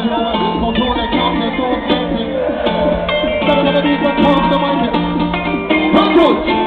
Control the count, so sexy. That's what it is, but come to my head. Approach.